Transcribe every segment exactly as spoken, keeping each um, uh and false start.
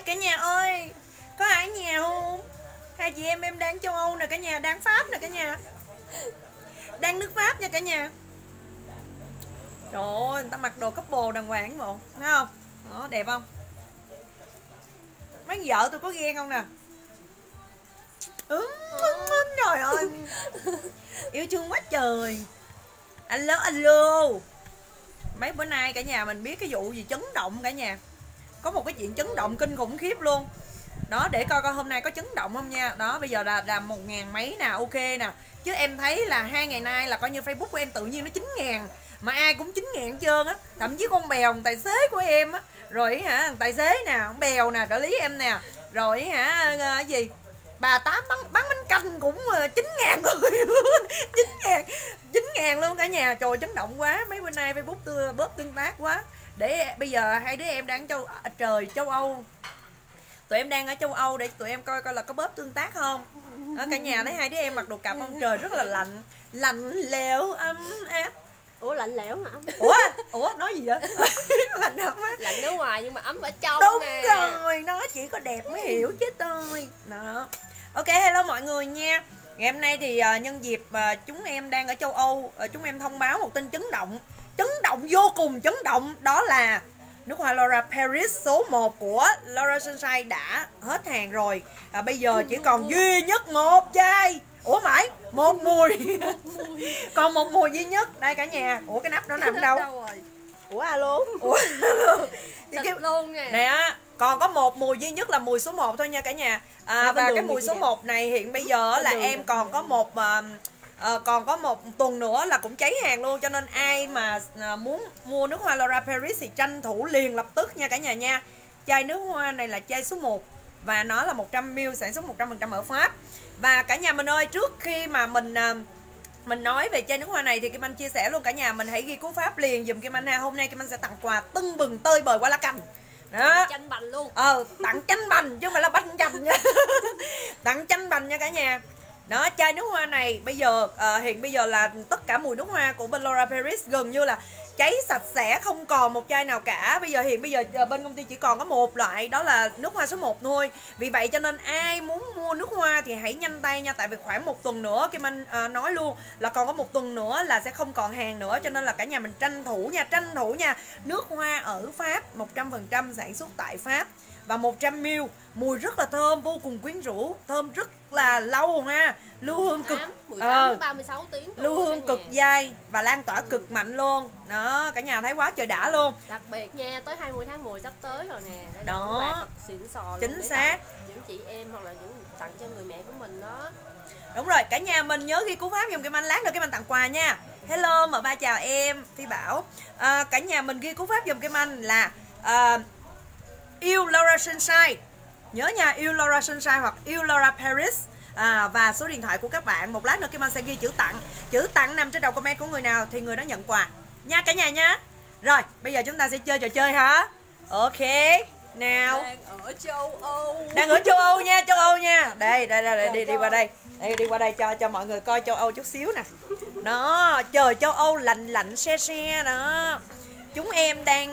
cả nhà ơi, có ai ở nhà không? Hai chị em em đang châu Âu nè cả nhà, đang Pháp nè cả nhà, đang nước Pháp nha cả nhà. Trời ơi, người ta mặc đồ couple đàng hoàng bộ, thấy không? Đó, đẹp không? Mấy vợ tôi có ghen không nè? Ừ, trời ơi, yêu thương quá trời. Alo alo. Mấy bữa nay cả nhà mình biết cái vụ gì chấn động cả nhà. Có một cái chuyện chấn động kinh khủng khiếp luôn. Đó, để coi coi hôm nay có chấn động không nha. Đó, bây giờ là là một ngàn mấy nè, ok nè. Chứ em thấy là hai ngày nay là coi như Facebook của em tự nhiên nó chín ngàn. Mà ai cũng chín ngàn hết trơn á. Thậm chí con Bèo, tài xế của em á. Rồi hả, tài xế nè, con Bèo nè, trợ lý em nè. Rồi hả, cái gì bà Tám bán, bán bánh canh cũng chín ngàn người. chín ngàn chín ngàn luôn cả nhà. Trời, chấn động quá. Mấy bữa nay Facebook tôi bớt tương tác quá. Để bây giờ hai đứa em đang châu trời châu Âu, tụi em đang ở châu Âu để tụi em coi coi là có bớt tương tác không. Ở cả nhà thấy hai đứa em mặc đồ cặp không? Trời rất là lạnh, lạnh lẽo ấm áp. Ủa lạnh lẽo hả? Ủa ủa nói gì vậy? Lạnh ấm á. Lạnh ở ngoài nhưng mà ấm ở trong. Đúng nè. rồi, nó chỉ có đẹp mới hiểu chứ tôi. Đó. Ok, hello mọi người nha. Ngày hôm nay thì uh, nhân dịp uh, chúng em đang ở châu Âu, uh, chúng em thông báo một tin chấn động, chấn động vô cùng chấn động, đó là nước hoa Laura Paris số một của Laura Sunshine đã hết hàng rồi. À, bây giờ chỉ còn duy nhất một chai. Ủa mãi một mùi. Còn một mùi duy nhất. Đây cả nhà. Ủa cái nắp nó nằm đâu? Ủa alo. Ủa cái... luôn nè. Nè á, còn có một mùi duy nhất là mùi số một thôi nha cả nhà. À, và cái mùi số một này hiện bây giờ là em còn có một uh, uh, còn có một tuần nữa là cũng cháy hàng luôn, cho nên ai mà uh, muốn mua nước hoa Laura Paris thì tranh thủ liền lập tức nha cả nhà nha. Chai nước hoa này là chai số một và nó là một trăm mi li lít, sản xuất một trăm phần trăm ở Pháp. Và cả nhà mình ơi, trước khi mà mình uh, mình nói về chai nước hoa này thì Kim Anh chia sẻ luôn cả nhà mình, hãy ghi cú pháp liền dùm Kim Anh ha. Hôm nay Kim Anh sẽ tặng quà tưng bừng tơi bời qua lá cành. Đó. Chanh bành luôn. Ờ, tặng chanh bành chứ không phải là bánh chanh nha. Tặng chanh bành nha cả nhà. Đó, chai nước hoa này bây giờ uh, hiện bây giờ là tất cả mùi nước hoa của bên Laura Paris gần như là cháy sạch sẽ, không còn một chai nào cả. Bây giờ hiện bây giờ bên công ty chỉ còn có một loại, đó là nước hoa số một thôi. Vì vậy cho nên ai muốn mua nước hoa thì hãy nhanh tay nha, tại vì khoảng một tuần nữa Kim Anh uh, nói luôn là còn có một tuần nữa là sẽ không còn hàng nữa, cho nên là cả nhà mình tranh thủ nha, tranh thủ nha. Nước hoa ở Pháp một trăm phần trăm sản xuất tại Pháp và một trăm mi li lít, mùi rất là thơm, vô cùng quyến rũ, thơm rất là lâu ha, lưu hương cực mười tám đến ba mươi sáu tiếng, lưu hương cực dai và lan tỏa cực mạnh luôn. Đó, cả nhà thấy quá trời đã luôn. Đặc biệt nha, tới hai mươi tháng mười sắp tới rồi nè. Đây đó, xịn sò chính xác, những chị em hoặc là những tặng cho người mẹ của mình đó. Đúng rồi, cả nhà mình nhớ ghi cú pháp dùm Kim Anh, lát nữa Kim Anh tặng quà nha. Hello, M ba chào em, Phi Bảo. À, cả nhà mình ghi cú pháp dùm Kim Anh là à, yêu Laura Sunshine. Nhớ nha, yêu Laura Sunshine hoặc yêu Laura Paris. À, và số điện thoại của các bạn. Một lát nữa Kim Anh sẽ ghi chữ tặng. Chữ tặng nằm trên đầu comment của người nào thì người đó nhận quà nha cả nhà nha. Rồi, bây giờ chúng ta sẽ chơi trò chơi hả? Ok. Nào. Đang ở châu Âu. Đang ở châu Âu nha, châu Âu nha. Đây, đây, đây, đây đi, đi qua đây. Đây, đi qua đây cho cho mọi người coi châu Âu chút xíu nè. Đó, trời châu Âu lạnh lạnh se se đó. Chúng em đang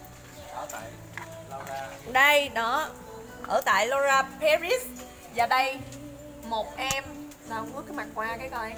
uh, đây đó, ở tại Laura Paris. Và đây một em nào bước cái mặt qua cái coi.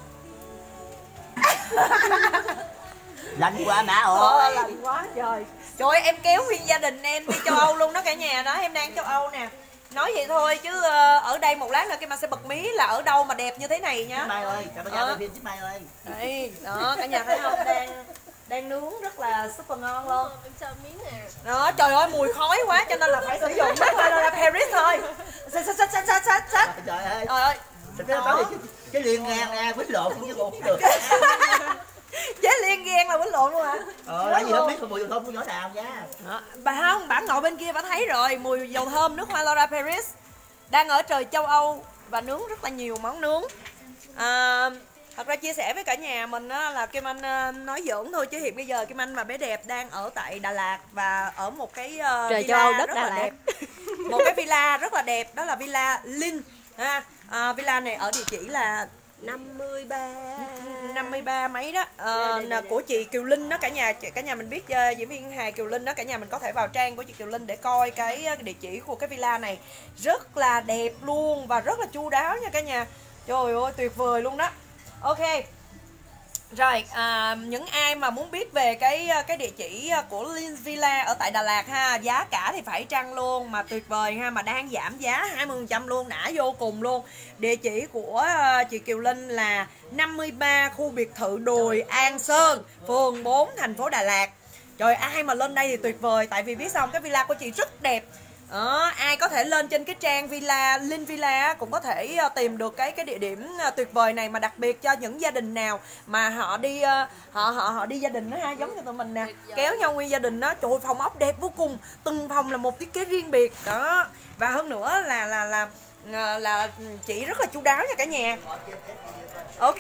Lạnh quá má ơi. Ờ, lạnh quá trời. Trời ơi, em kéo nguyên gia đình em đi châu Âu luôn đó cả nhà. Đó, em đang châu Âu nè. Nói vậy thôi chứ uh, ở đây một lát nữa Kim Anh sẽ bật mí là ở đâu mà đẹp như thế này nhá. Mai ơi, chào bác ờ. phim Mai ơi. Đây, đó cả nhà thấy không, đang đang nướng rất là super ngon luôn. Em cho miếng nè. Đó, trời ơi mùi khói quá cho nên là phải sử dụng nước hoa Laura Paris thôi. Xách xách xách xách xách xách. Trời ơi. Trời ơi. Cái liên ngang ra quýnh lộn cũng như cũng được. Chế liên ghen là quýnh lộn luôn hả? Ờ, tại vì không biết mùi dầu thơm của nhỏ nào nha. Đó. Bà không, bà ngồi bên kia bà thấy rồi, mùi dầu thơm nước hoa Laura Paris. Đang ở trời châu Âu và nướng rất là nhiều món nướng. À, thật ra chia sẻ với cả nhà mình á, là Kim Anh nói giỡn thôi chứ hiện bây giờ Kim Anh và bé đẹp đang ở tại Đà Lạt và ở một cái uh, trời villa châu Âu đất rất Đà là Lạt. đẹp. Một cái villa rất là đẹp, đó là villa Linh. Ha. À, villa này ở địa chỉ là năm mươi ba năm mươi ba mấy đó. Ờ, đây, đây, đây, của chị Kiều Linh đó cả nhà, cả nhà mình biết uh, diễn viên hài Kiều Linh đó, cả nhà mình có thể vào trang của chị Kiều Linh để coi cái, cái địa chỉ của cái villa này. Rất là đẹp luôn và rất là chu đáo nha cả nhà. Trời ơi tuyệt vời luôn đó. Ok. Rồi, à, những ai mà muốn biết về cái cái địa chỉ của Linh Villa ở tại Đà Lạt ha, giá cả thì phải chăng luôn mà tuyệt vời ha, mà đang giảm giá hai mươi phần trăm luôn, đã vô cùng luôn. Địa chỉ của chị Kiều Linh là năm mươi ba khu biệt thự đồi An Sơn, phường bốn, thành phố Đà Lạt. Trời, ai mà lên đây thì tuyệt vời, tại vì biết sao không? Cái villa của chị rất đẹp. Đó, ai có thể lên trên cái trang villa Linh Villa cũng có thể tìm được cái cái địa điểm tuyệt vời này, mà đặc biệt cho những gia đình nào mà họ đi họ họ họ đi gia đình đó ha, giống như tụi mình nè, kéo nhau nguyên gia đình đó. Trời, phòng ốc đẹp vô cùng, từng phòng là một thiết kế riêng biệt đó, và hơn nữa là là là là, là chị rất là chu đáo nha cả nhà. Ok.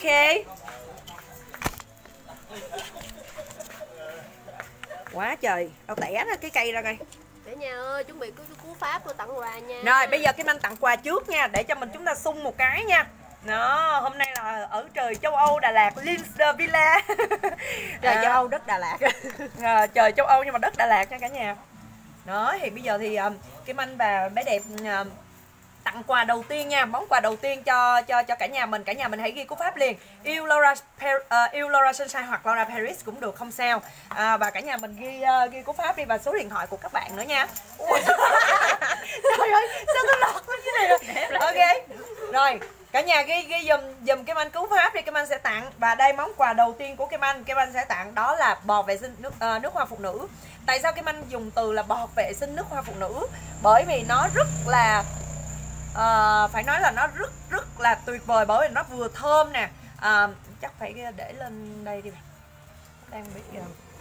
Quá trời, tao tẻ ra cái cây ra coi. Cả nhà ơi, chuẩn bị cái cú pháp tôi tặng quà nha. Rồi bây giờ Kim Anh tặng quà trước nha, để cho mình chúng ta xung một cái nha. Đó, hôm nay là ở trời châu Âu Đà Lạt, Linster Villa. Trời à, châu Âu đất Đà Lạt. À, trời châu Âu nhưng mà đất Đà Lạt nha cả nhà. Đó, thì bây giờ thì um, Kim Anh và bé đẹp um, tặng quà đầu tiên nha, món quà đầu tiên cho cho cho cả nhà mình. Cả nhà mình hãy ghi cú pháp liền, yêu Laura uh, yêu Laura Sunshine hoặc Laura Paris cũng được, không sao. À, và cả nhà mình ghi uh, ghi cú pháp đi và số điện thoại của các bạn nữa nha. Trời ơi, sao tôi lọt lên cái này rồi. Ok. Rồi, cả nhà ghi ghi dùm dùm Kim Anh cú pháp đi, Kim Anh sẽ tặng. Và đây món quà đầu tiên của Kim Anh, Kim Anh sẽ tặng đó là bọt vệ sinh nước uh, nước hoa phụ nữ. Tại sao Kim Anh dùng từ là bọt vệ sinh nước hoa phụ nữ? Bởi vì nó rất là À, phải nói là nó rất rất là tuyệt vời, bởi vì nó vừa thơm nè. À, chắc phải để lên đây đi, đang bị uh...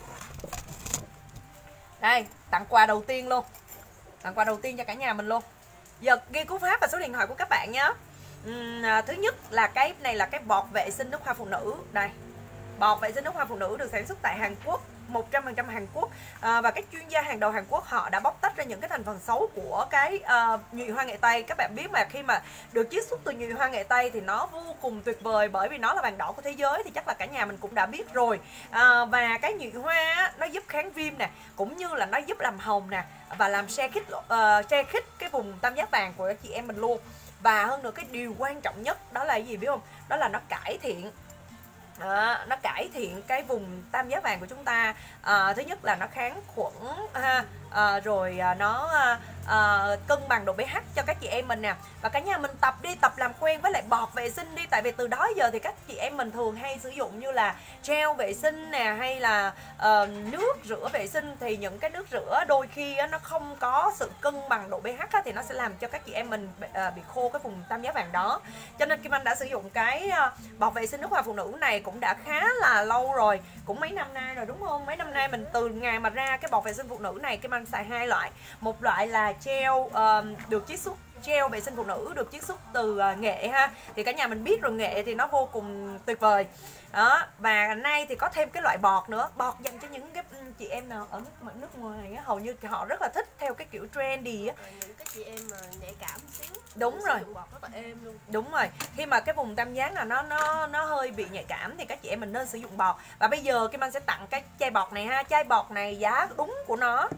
đây, tặng quà đầu tiên luôn, tặng quà đầu tiên cho cả nhà mình luôn. Giờ ghi cú pháp và số điện thoại của các bạn nhé. uhm, à, thứ nhất là cái này là cái bọt vệ sinh nước hoa phụ nữ. Đây, bọt vệ sinh nước hoa phụ nữ được sản xuất tại Hàn Quốc, một trăm phần trăm Hàn Quốc, à, và các chuyên gia hàng đầu Hàn Quốc họ đã bóc tách ra những cái thành phần xấu của cái uh, nhụy hoa nghệ Tây. Các bạn biết mà, khi mà được chiết xuất từ nhụy hoa nghệ Tây thì nó vô cùng tuyệt vời, bởi vì nó là vàng đỏ của thế giới, thì chắc là cả nhà mình cũng đã biết rồi. À, và cái nhụy hoa á, nó giúp kháng viêm nè, cũng như là nó giúp làm hồng nè, và làm se khít uh, se khít cái vùng tam giác vàng của chị em mình luôn. Và hơn nữa, cái điều quan trọng nhất đó là cái gì biết không? Đó là nó cải thiện À, nó cải thiện cái vùng tam giác vàng của chúng ta. À, thứ nhất là nó kháng khuẩn ha, à, rồi à, nó à, cân bằng độ pH cho các chị em mình nè. Và cả nhà mình tập đi, tập làm quen với lại bọt vệ sinh đi, tại vì từ đó giờ thì các chị em mình thường hay sử dụng như là gel vệ sinh nè, hay là uh, nước rửa vệ sinh, thì những cái nước rửa đôi khi á, nó không có sự cân bằng độ pH á, thì nó sẽ làm cho các chị em mình uh, bị khô cái vùng tam giác vàng đó. Cho nên Kim Anh đã sử dụng cái uh, bọt vệ sinh nước hoa phụ nữ này cũng đã khá là lâu rồi, cũng mấy năm nay rồi đúng không? Mấy năm nay mình từ ngày mà ra cái bọt vệ sinh phụ nữ này, Kim Anh xài hai loại. Một loại là gel uh, được chiết xuất, gel vệ sinh phụ nữ được chiết xuất từ uh, nghệ ha, thì cả nhà mình biết rồi, nghệ thì nó vô cùng tuyệt vời đó. Và nay thì có thêm cái loại bọt nữa, bọt dành cho những cái chị em nào ở nước, nước ngoài á, hầu như họ rất là thích theo cái kiểu trendy á, những cái chị em mà nhạy cảm xíu. Đúng rồi, bọt rất là êm luôn. Đúng rồi, khi mà cái vùng tam giác là nó nó nó hơi bị nhạy cảm thì các chị em mình nên sử dụng bọt. Và bây giờ Kim Anh sẽ tặng cái chai bọt này ha. Chai bọt này giá đúng của nó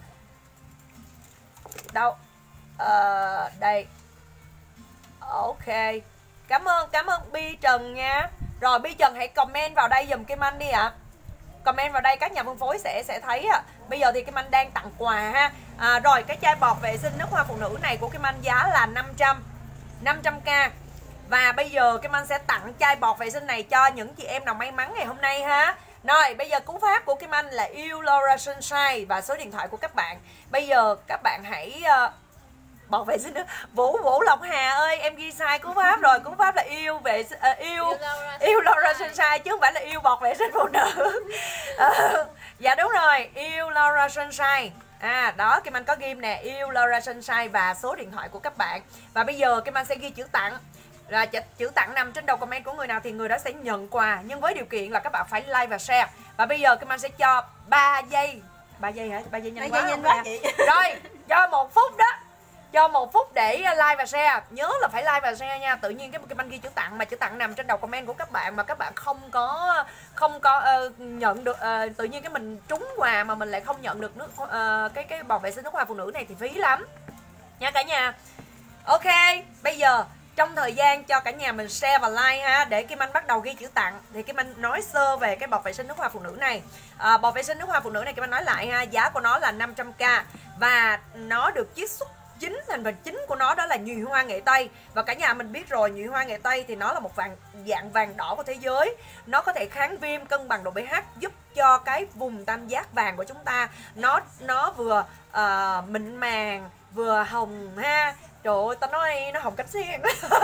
đâu, ờ, đây. Ok, cảm ơn cảm ơn Bi Trần nha. Rồi Bi Trần hãy comment vào đây giùm Kim Anh đi ạ. À. Comment vào đây các nhà phân phối sẽ sẽ thấy ạ. À. Bây giờ thì Kim Anh đang tặng quà ha. À, rồi cái chai bọt vệ sinh nước hoa phụ nữ này của Kim Anh giá là năm trăm k. Và bây giờ Kim Anh sẽ tặng chai bọt vệ sinh này cho những chị em nào may mắn ngày hôm nay ha. Rồi bây giờ cú pháp của Kim Anh là yêu Laura Sunshine và số điện thoại của các bạn. Bây giờ các bạn hãy uh, bọt vệ sinh nước Vũ Vũ Lộc Hà ơi, em ghi sai cú pháp rồi. Cú pháp là yêu vệ uh, yêu yêu Laura Sunshine chứ không phải là yêu bọt vệ sinh phụ nữ. uh, Dạ đúng rồi, yêu Laura Sunshine. À đó, Kim Anh có ghim nè, yêu Laura Sunshine và số điện thoại của các bạn. Và bây giờ Kim Anh sẽ ghi chữ tặng. Là chữ tặng nằm trên đầu comment của người nào thì người đó sẽ nhận quà, nhưng với điều kiện là các bạn phải like và share. Và bây giờ Kim Anh sẽ cho ba giây, ba giây hả? ba giây nhanh quá, nhanh quá chị. Rồi, cho một phút đó. cho một phút để like và share. Nhớ là phải like và share nha. Tự nhiên cái cái banh ghi chữ tặng mà chữ tặng nằm trên đầu comment của các bạn mà các bạn không có không có uh, nhận được uh, tự nhiên cái mình trúng quà mà mình lại không nhận được nước uh, cái cái bọt vệ sinh nước hoa phụ nữ này thì phí lắm nha cả nhà. Ok, bây giờ trong thời gian cho cả nhà mình share và like ha, để Kim Anh bắt đầu ghi chữ tặng thì Kim Anh nói sơ về cái bọt vệ sinh nước hoa phụ nữ này. À, bọt vệ sinh nước hoa phụ nữ này Kim Anh nói lại ha, giá của nó là năm trăm k và nó được chiết xuất chính thành phần chính của nó đó là nhụy hoa nghệ Tây. Và cả nhà mình biết rồi, nhụy hoa nghệ Tây thì nó là một vàng dạng vàng đỏ của thế giới. Nó có thể kháng viêm, cân bằng độ pH, giúp cho cái vùng tam giác vàng của chúng ta nó nó vừa uh, mịn màng vừa hồng ha. Trời ơi, tao nói nó hồng cánh sen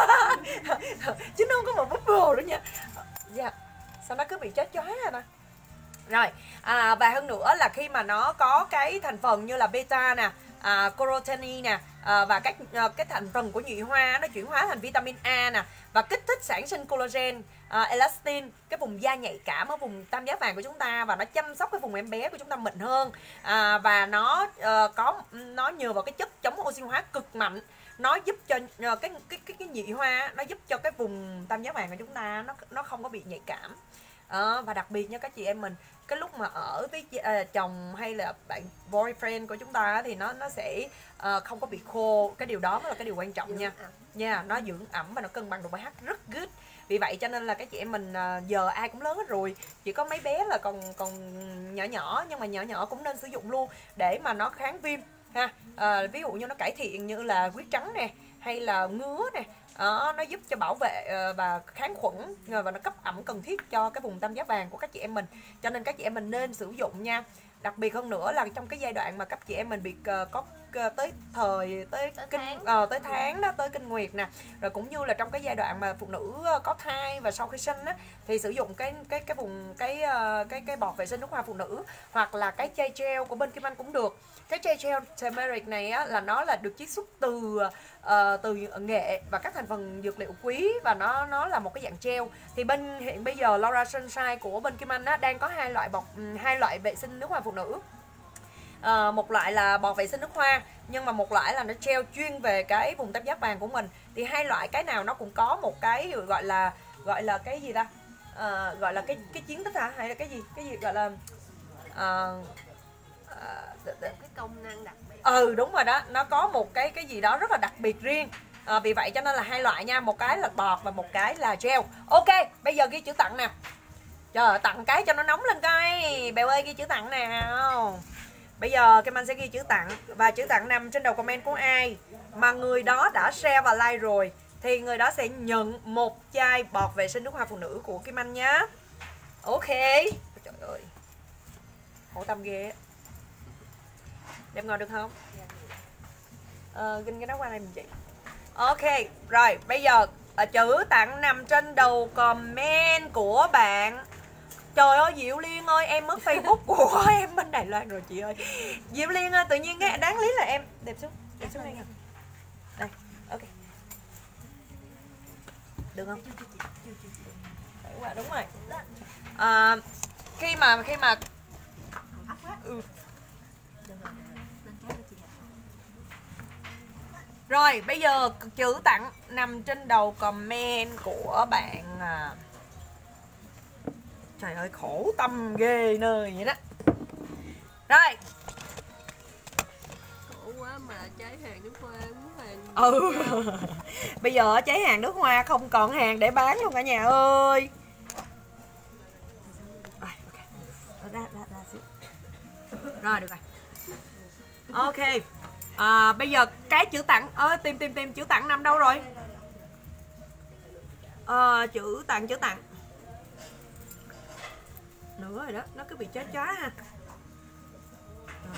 chứ nó không có một búp bồ nữa nha. Dạ, sao nó cứ bị chết chói à nè. Rồi, à, và hơn nữa là khi mà nó có cái thành phần như là beta nè, à, carotene nè, à, và các à, cái thành phần của nhụy hoa nó chuyển hóa thành vitamin A nè, và kích thích sản sinh collagen, à, elastin, cái vùng da nhạy cảm ở vùng tam giác vàng của chúng ta, và nó chăm sóc cái vùng em bé của chúng ta mịn hơn, à, và nó à, có nó nhờ vào cái chất chống oxy hóa cực mạnh. Nó giúp cho cái cái cái cái nhụy hoa nó giúp cho cái vùng tam giác vàng của chúng ta nó nó không có bị nhạy cảm. À, và đặc biệt nha các chị em mình, cái lúc mà ở với uh, chồng hay là bạn boyfriend của chúng ta thì nó nó sẽ uh, không có bị khô. Cái điều đó mới là cái điều quan trọng nha. Nha, yeah, nó dưỡng ẩm và nó cân bằng độ pH rất good. Vì vậy cho nên là các chị em mình uh, giờ ai cũng lớn hết rồi, chỉ có mấy bé là còn còn nhỏ nhỏ, nhưng mà nhỏ nhỏ cũng nên sử dụng luôn để mà nó kháng viêm ha. À, ví dụ như nó cải thiện như là huyết trắng nè, hay là ngứa nè. Đó, nó giúp cho bảo vệ và kháng khuẩn và nó cấp ẩm cần thiết cho cái vùng tam giác vàng của các chị em mình. Cho nên các chị em mình nên sử dụng nha. Đặc biệt hơn nữa là trong cái giai đoạn mà các chị em mình bị uh, có uh, tới thời tới, tới kinh tháng. Uh, tới tháng đó, tới kinh nguyệt nè, rồi cũng như là trong cái giai đoạn mà phụ nữ có thai và sau khi sinh á, thì sử dụng cái cái cái vùng cái uh, cái cái bọt vệ sinh nước hoa phụ nữ, hoặc là cái chai gel của bên Kim Anh cũng được. Cái chai gel turmeric này á, là nó là được chiết xuất từ uh, từ nghệ và các thành phần dược liệu quý, và nó nó là một cái dạng gel. Thì bên hiện bây giờ Laura Sunshine của bên Kim Anh á, đang có hai loại bọt hai loại vệ sinh nước hoa phụ nữ. Uh, một loại là bọt vệ sinh nước hoa, nhưng mà một loại là nó gel chuyên về cái vùng tam giác vàng của mình. Thì hai loại cái nào nó cũng có một cái gọi là gọi là cái gì ta, uh, gọi là cái cái chiến tích hả, hay là cái gì cái gì gọi là uh, uh, cái công năng đặc biệt. Ừ đúng rồi đó, nó có một cái cái gì đó rất là đặc biệt riêng. À, vì vậy cho nên là hai loại nha, một cái là bọt và một cái là gel. Ok, bây giờ ghi chữ tặng nè. Trời, tặng cái cho nó nóng lên coi. Bèo ơi, ghi chữ tặng nào. Bây giờ Kim Anh sẽ ghi chữ tặng, và chữ tặng nằm trên đầu comment của ai mà người đó đã share và like rồi thì người đó sẽ nhận một chai bọt vệ sinh nước hoa phụ nữ của Kim Anh nhá. Ok. Trời ơi, khổ tâm ghê. Đem ngồi được không? Ờ, ginh cái đó qua đây mình chị. Ok, rồi bây giờ chữ tặng nằm trên đầu comment của bạn. Trời ơi Diệu Liên ơi, em mất Facebook của em bên Đài Loan rồi chị ơi. Diệu Liên ơi, tự nhiên cái đáng lý là em đẹp xuống, đẹp xuống đây nè. Đây, ok. Được không? Đúng rồi, đúng rồi. À, khi mà khi mà ừ. Rồi bây giờ chữ tặng nằm trên đầu comment của bạn. À, trời ơi khổ tâm ghê nơi vậy đó. Rồi. Khổ quá mà cháy hàng nước hoa, muốn hàng. Ừ. Bây giờ cháy hàng nước hoa không còn hàng để bán luôn cả nhà ơi. Rồi, ok. Ra, ra, ra xíu. Rồi được rồi. Ok. À, bây giờ cái chữ tặng ơi, tìm tìm tìm chữ tặng nằm đâu rồi? À, chữ tặng chữ tặng nữa rồi đó, nó cứ bị chết chóa ha. Rồi.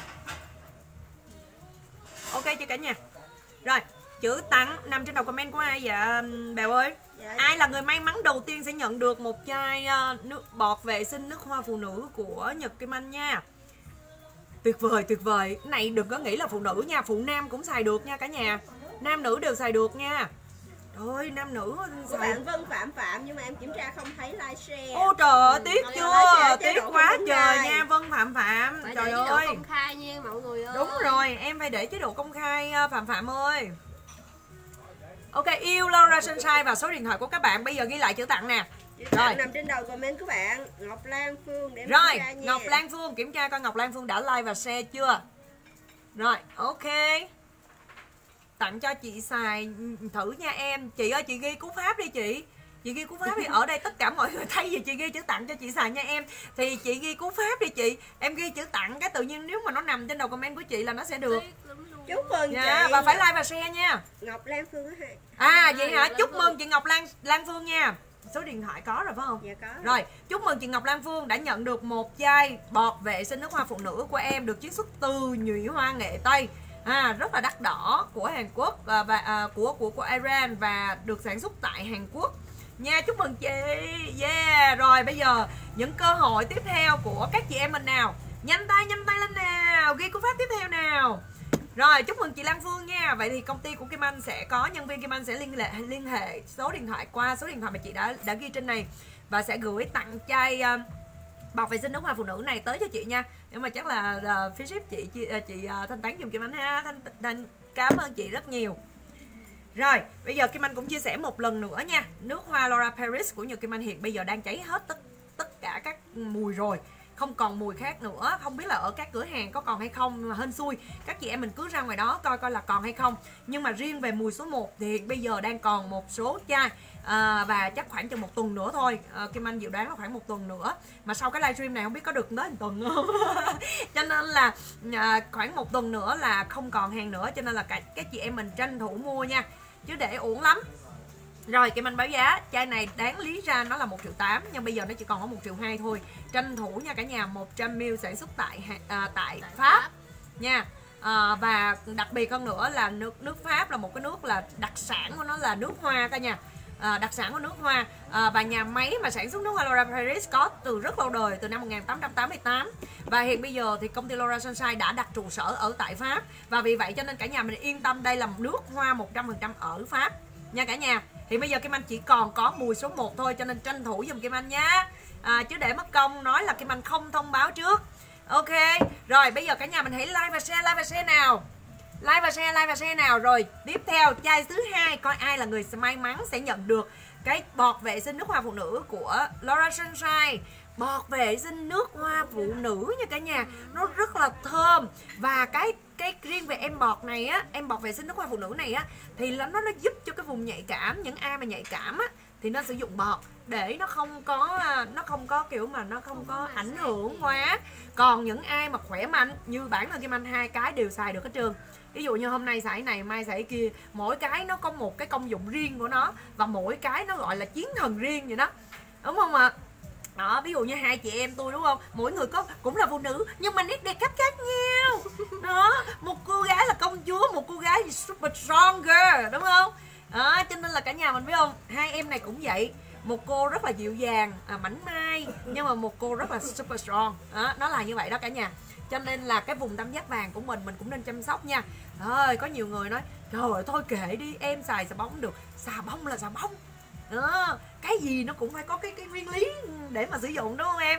Ok chưa cả nhà? Rồi, chữ tặng nằm trên đầu comment của ai vậy Bèo ơi? Dạ. Ai là người may mắn đầu tiên sẽ nhận được một chai uh, nước bọt vệ sinh nước hoa phụ nữ của Nhật Kim Anh nha. Tuyệt vời, tuyệt vời. Này đừng có nghĩ là phụ nữ nha, phụ nam cũng xài được nha cả nhà. Nam nữ đều xài được nha. Ơi nam nữ Của bạn Vân Phạm Phạm nhưng mà em kiểm tra không thấy like share. Ô trời ơi, tiếc Ừ, chưa? Tiếc độ quá không trời like. nha Vân Phạm Phạm. Phải Trời để chế độ ơi. công khai nha mọi người ơi. Đúng rồi, em phải để chế độ công khai Phạm Phạm ơi. Ok, yêu Laura Sunshine và số điện thoại của các bạn bây giờ ghi lại chữ tặng nè. Rồi, nằm trên đầu comment của bạn Ngọc Lan Phương để em Rồi, kiểm tra nha. Ngọc Lan Phương kiểm tra coi Ngọc Lan Phương đã like và share chưa. Rồi, ok. Tặng cho chị xài thử nha em. Chị ơi chị ghi cú pháp đi chị. Chị ghi cú pháp đi. Ở đây tất cả mọi người thấy gì chị ghi chữ tặng cho chị xài nha em. Thì chị ghi cú pháp đi chị. Em ghi chữ tặng cái tự nhiên nếu mà nó nằm trên đầu comment của chị là nó sẽ được. Chúc mừng Nha, chị. và phải like và share nha. Ngọc Lan Phương hả? À vậy hả? Chúc mừng chị Ngọc Lan Lan Phương nha. Số điện thoại có rồi phải không? Dạ có. Rồi, chúc mừng chị Ngọc Lan Phương đã nhận được một chai bọt vệ sinh nước hoa phụ nữ của em được chiết xuất từ nhụy hoa nghệ Tây. À, rất là đắt đỏ của Hàn Quốc à, và à, của của của Iran và được sản xuất tại Hàn Quốc. Nha, chúc mừng chị. Yeah, rồi bây giờ những cơ hội tiếp theo của các chị em mình nào. Nhanh tay nhanh tay lên nào, ghi cú pháp tiếp theo nào. Rồi, chúc mừng chị Lan Phương nha. Vậy thì công ty của Kim Anh sẽ có nhân viên Kim Anh sẽ liên hệ liên hệ số điện thoại qua số điện thoại mà chị đã đã ghi trên này và sẽ gửi tặng chai uh, bọt vệ sinh nước hoa phụ nữ này tới cho chị nha. Nhưng mà chắc là uh, phí ship chị chị, uh, chị uh, thanh toán giùm Kim Anh ha. Thanh, thanh cảm ơn chị rất nhiều. Rồi, bây giờ Kim Anh cũng chia sẻ một lần nữa nha. Nước hoa Laura Paris của Nhật Kim Anh hiện bây giờ đang cháy hết tất tất cả các mùi rồi. Không còn mùi khác nữa. Không biết là ở các cửa hàng có còn hay không, mà hên xui các chị em mình cứ ra ngoài đó coi coi là còn hay không. Nhưng mà riêng về mùi số một thì hiện bây giờ đang còn một số chai à, và chắc khoảng chừng một tuần nữa thôi. à, Kim Anh dự đoán là khoảng một tuần nữa. Mà sau cái livestream này không biết có được tới một tuần không. Cho nên là à, khoảng một tuần nữa là không còn hàng nữa. Cho nên là các, các chị em mình tranh thủ mua nha, chứ để uổng lắm. Rồi Kim Anh báo giá chai này đáng lý ra nó là một triệu tám nhưng bây giờ nó chỉ còn có một triệu hai thôi. Tranh thủ nha cả nhà, một trăm mi li lít sản xuất tại à, tại, tại Pháp, Pháp nha. À, và đặc biệt hơn nữa là nước nước Pháp là một cái nước là đặc sản của nó là nước hoa cả nhà. À, đặc sản của nước hoa à, và nhà máy mà sản xuất nước hoa Laura Paris có từ rất lâu đời, từ năm một nghìn tám trăm tám mươi tám và hiện bây giờ thì công ty Laura Sunshine đã đặt trụ sở ở tại Pháp và vì vậy cho nên cả nhà mình yên tâm, đây là nước hoa một trăm phần trăm ở Pháp nha cả nhà. Thì bây giờ Kim Anh chỉ còn có mùi số một thôi cho nên tranh thủ giùm Kim Anh nhá. À, chứ để mất công nói là Kim Anh không thông báo trước. Ok, rồi bây giờ cả nhà mình hãy like và share, like và share nào. Like và share, like và share nào. Rồi tiếp theo chai thứ hai, coi ai là người may mắn sẽ nhận được cái bọt vệ sinh nước hoa phụ nữ của Laura Sunshine. Bọt vệ sinh nước hoa phụ nữ nha cả nhà, nó rất là thơm. Và cái cái riêng về em bọt này á, em bọt vệ sinh nước hoa phụ nữ này á thì nó nó giúp cho cái vùng nhạy cảm, những ai mà nhạy cảm á thì nó sử dụng bọt để nó không có nó không có kiểu mà nó không có ảnh hưởng quá. Còn những ai mà khỏe mạnh như bản thân Kim Anh, hai cái đều xài được hết trơn. Ví dụ như hôm nay xài này, mai xài kia, mỗi cái nó có một cái công dụng riêng của nó và mỗi cái nó gọi là chiến thần riêng vậy đó, đúng không ạ? Đó, ví dụ như hai chị em tôi đúng không, mỗi người có cũng là phụ nữ nhưng mà nét đẹp khác khác nhau. Đó, một cô gái là công chúa, một cô gái super strong girl, đúng không? Đó, cho nên là cả nhà mình biết không, hai em này cũng vậy. Một cô rất là dịu dàng, à, mảnh mai, nhưng mà một cô rất là super strong. Đó, nó là như vậy đó cả nhà. Cho nên là cái vùng tam giác vàng của mình mình cũng nên chăm sóc nha. Thôi, có nhiều người nói trời ơi thôi kệ đi, em xài xà bông được. Xà bông là xà bông. Đó, cái gì nó cũng phải có cái cái nguyên lý để mà sử dụng, đúng không em?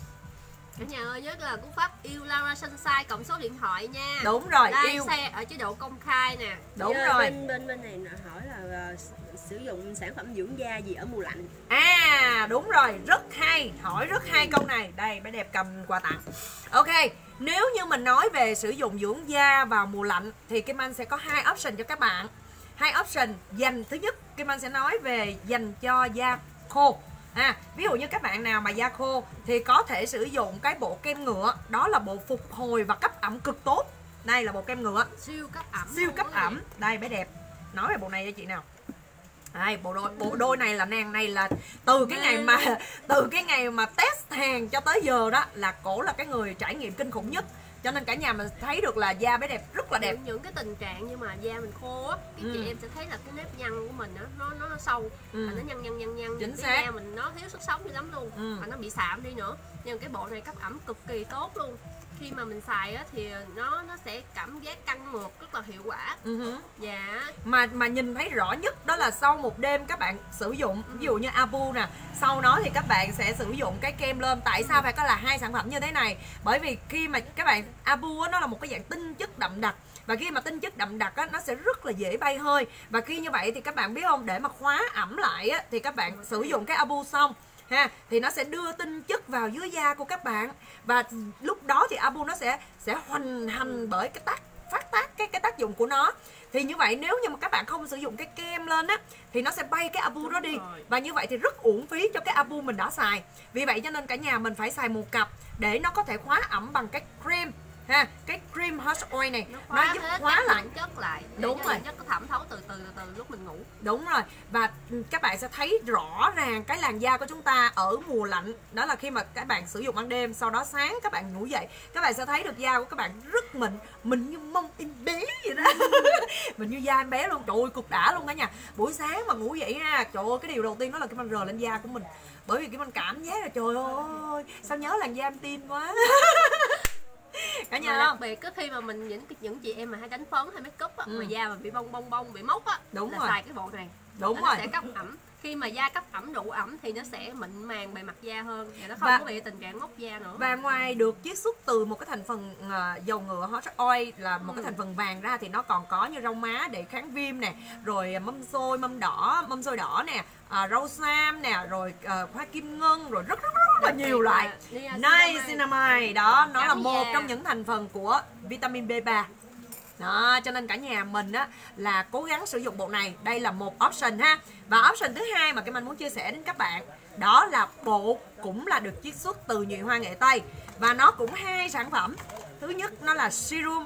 Cả nhà ơi, nhớ là cú pháp yêu Laura Sunshine cộng số điện thoại nha. Đúng rồi, like, yêu share ở chế độ công khai nè. Đúng Giờ rồi. Bên bên bên này hỏi là uh, sử dụng sản phẩm dưỡng da gì ở mùa lạnh. À đúng rồi, rất hay, hỏi rất hay câu này. Đây, bé đẹp cầm quà tặng. Ok, nếu như mình nói về sử dụng dưỡng da vào mùa lạnh thì Kim Anh sẽ có hai option cho các bạn. Hai option dành, thứ nhất Kim Anh sẽ nói về dành cho da khô. À, ví dụ như các bạn nào mà da khô thì có thể sử dụng cái bộ kem ngựa, đó là bộ phục hồi và cấp ẩm cực tốt. Đây là bộ kem ngựa siêu cấp ẩm, siêu cấp ẩm. Đây bé đẹp, nói về bộ này cho chị nào. Đây, bộ đôi bộ đôi này là nàng này là từ cái ngày mà từ cái ngày mà test hàng cho tới giờ đó là cổ là cái người trải nghiệm kinh khủng nhất. Cho nên cả nhà mình thấy được là da bé đẹp rất là đẹp. Những, những cái tình trạng như mà da mình khô á, cái ừ. chị em sẽ thấy là cái nếp nhăn của mình á, nó nó nó sâu, ừ. và nó nhăn nhăn nhăn nhăn. Chính cái xác. da mình nó thiếu sức sống dữ lắm luôn, ừ. và nó bị sạm đi nữa. Nhưng cái bộ này cấp ẩm cực kỳ tốt luôn. khi mà mình xài á thì nó nó sẽ cảm giác căng mượt rất là hiệu quả. Uh-huh. Dạ. Mà mà nhìn thấy rõ nhất đó là sau một đêm các bạn sử dụng, ví dụ như Abu nè, sau đó thì các bạn sẽ sử dụng cái kem lên. Tại sao phải có là hai sản phẩm như thế này? Bởi vì khi mà các bạn Abu á, nó là một cái dạng tinh chất đậm đặc, và khi mà tinh chất đậm đặc á, nó sẽ rất là dễ bay hơi. Và khi như vậy thì các bạn biết không, để mà khóa ẩm lại á, thì các bạn sử dụng cái Abu xong ha, thì nó sẽ đưa tinh chất vào dưới da của các bạn, và lúc đó thì Abu nó sẽ sẽ hoành hành bởi cái tác phát tác cái cái tác dụng của nó. Thì như vậy nếu như mà các bạn không sử dụng cái kem lên á thì nó sẽ bay cái Abu đó đi, và như vậy thì rất uổng phí cho cái Abu mình đã xài. Vì vậy cho nên cả nhà mình phải xài một cặp để nó có thể khóa ẩm bằng cái cream ha, cái cream Hush Oil này nó, nó giúp khóa lại chất lại. Đúng rồi, chất có thẩm thấu từ từ từ từ lúc mình ngủ. Đúng rồi, và các bạn sẽ thấy rõ ràng cái làn da của chúng ta ở mùa lạnh. Đó là khi mà các bạn sử dụng ban đêm, sau đó sáng các bạn ngủ dậy, các bạn sẽ thấy được da của các bạn rất mịn, mịn như mông em bé vậy đó. Mịn như da em bé luôn, trời ơi cực đã luôn cả nhà. Buổi sáng mà ngủ dậy ha, trời ơi cái điều đầu tiên đó là cái mình rờ lên da của mình. Bởi vì cái mình cảm giác là trời ơi sao nhớ làn da em tin quá. Cả nhà đặc biệt cái khi mà mình những những chị em mà hay đánh phấn hay make up á, ừ. mà da mà bị bong bong bong bị mốc á, đúng là rồi. xài cái bộ này. Đúng nó rồi. Sẽ cấp ẩm. Khi mà da cấp ẩm đủ ẩm thì nó sẽ mịn màng bề mặt da hơn, và nó không và, có bị tình trạng mốc da nữa. Và ngoài được chiết xuất từ một cái thành phần uh, dầu ngựa Hush Oil là một ừ. cái thành phần vàng ra, thì nó còn có như rau má để kháng viêm nè, rồi mâm xôi, mâm đỏ, mâm xôi đỏ nè, uh, rau sam nè, rồi uh, hoa kim ngân, rồi rất rất, rất là nhiều loại. Niacinamide đó, nó là một trong những thành phần của vitamin B ba. Đó, cho nên cả nhà mình á là cố gắng sử dụng bộ này. Đây là một option ha. Và option thứ hai mà Kim Anh muốn chia sẻ đến các bạn, đó là bộ cũng là được chiết xuất từ nhụy hoa nghệ Tây, và nó cũng hai sản phẩm. Thứ nhất nó là serum,